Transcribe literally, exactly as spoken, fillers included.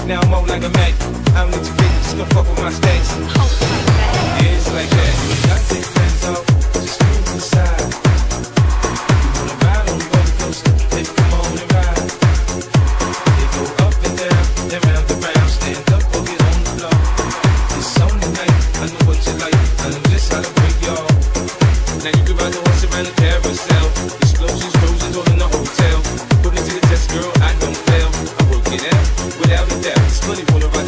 Now I'm more like a Mac. I don't need your bitch, just go fuck with my stats. Yeah, it's like that. I take friends off, just move to the side. You wanna ride on the roller coaster, baby, come on and ride. They go up and down, then round and round. Stand up or get on the floor. It's on the night, I know what you like. I know just how to break y'all. Now you can ride the horse around the carousel. Explosions, roses, all in the hotel. Put me to the test, girl, I don't fail. I work it out, without a doubt. It's money for the right.